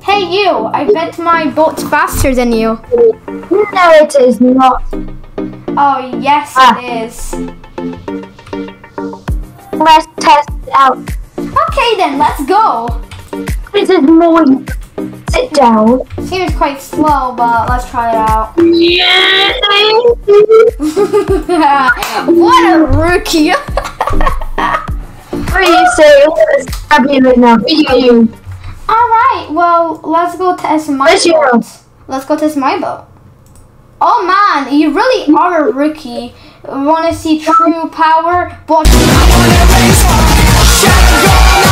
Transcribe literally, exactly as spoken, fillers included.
Hey you, I bet my boat's faster than you. No, it is not. Oh, yes Ah. it is. Let's test it out. Okay then, let's go. This is more. Sit down. Seems quite slow, but let's try it out. Yeah. What a rookie. What do you say? I'm gonna stab you right now. Video you. Alright, well, let's go test my Where's your boat. Let's go test my boat. Oh man, you really are a rookie. Want to see true power? Watch.